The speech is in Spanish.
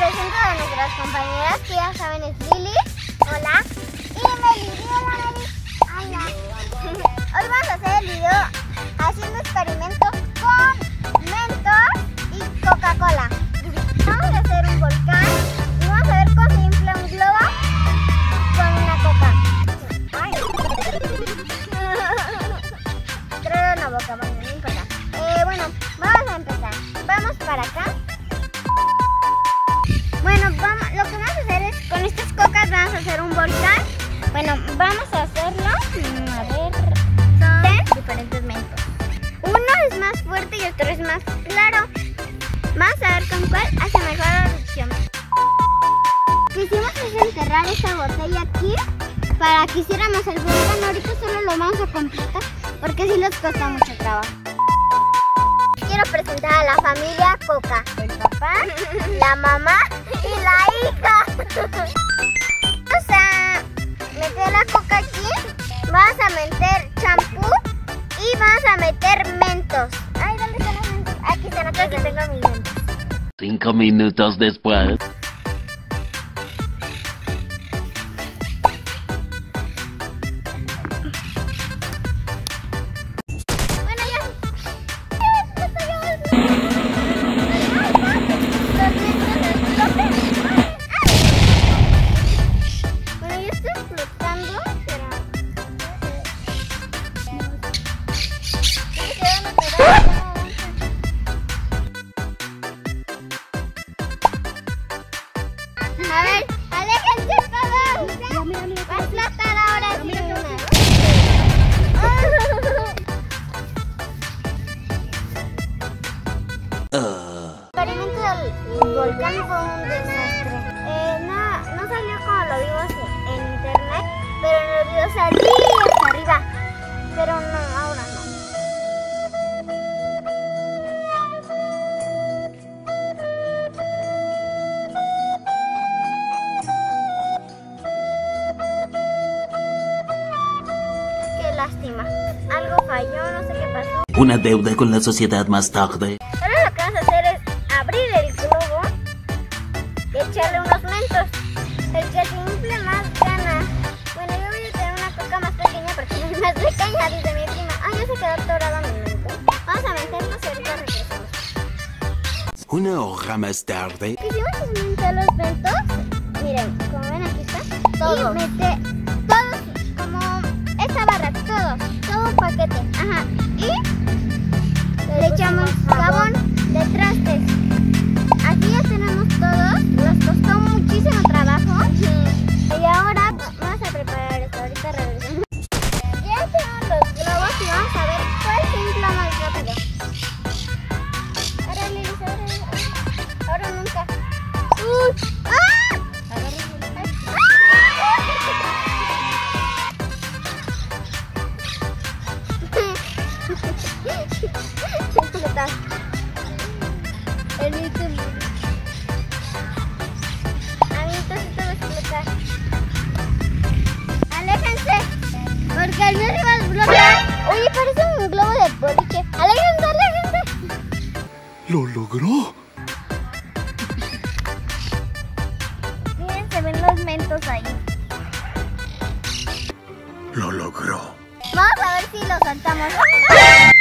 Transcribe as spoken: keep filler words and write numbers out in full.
presento a nuestras compañeras que ya saben es Lili. Hola. Y Meli. Hola, Meli. Hola. Hoy vamos a hacer el video haciendo experimento con Mentos y Coca-Cola. Vamos a hacer un volcán y vamos a ver cómo se infla un globo con una coca. Ay. Trae una boca, bueno, no importa. Eh, bueno, vamos a empezar. Vamos para acá. Bueno, vamos, lo que vamos a hacer es, con estas cocas vamos a hacer un volcán. Bueno, vamos a hacerlo, a ver, son diferentes mentos. Uno es más fuerte y otro es más claro. Vamos a ver con cuál hace mejor la erupción. Lo que hicimos es enterrar esta botella aquí para que hiciéramos el volcán. Ahorita solo lo vamos a completar porque sí les costó mucho trabajo. Quiero presentar a la familia Coca, el papá, la mamá y la hija. Vamos a meter la coca aquí, vamos a meter champú y vamos a meter mentos. Ay, ¿dónde están los mentos? Aquí están, aquí tengo mis mentos. Cinco minutos después. A ver, aléjense todos. Va a explotar ahora sí una. El experimento del volcán fue un desastre. Eh, no, no salió como lo vimos en internet, pero en el video salí hasta arriba. Pero no, ahora no. Lástima, algo falló, no sé qué pasó. Una deuda con la sociedad más tarde. Ahora lo que vamos a hacer es abrir el globo y echarle unos mentos. El que se infle más gana. Bueno, yo voy a tener una coca más pequeña porque es más pequeña, dice mi prima. Ah, ya se quedó atorado mi mento. Vamos a meternos y ahorita regresamos. Una hora más tarde. Lo que hicimos es meter los mentos. Miren, como ven aquí está. Todo. Y mete todos, como esta barra, todo, todo un paquete. Ajá. Y le echamos jabón de trastes. Aquí ya tenemos todos. Nos costó muchísimo trabajo. Y ahora vamos a preparar esto. Ahorita regresamos. Ya tenemos los globos y vamos a ver cuál se infla más rápido. Ahora, Lilis, ahora, ahora nunca. Uh, ¡Ah! Explotar. El YouTube. Amiguitos, esto va a explotar. Aléjense, porque el mío se va a explotar. Oye, parece un globo de boliche. Aléjense, aléjense. ¿Lo logró? Miren, se ven los mentos ahí. Lo logró. Vamos a ver si lo saltamos.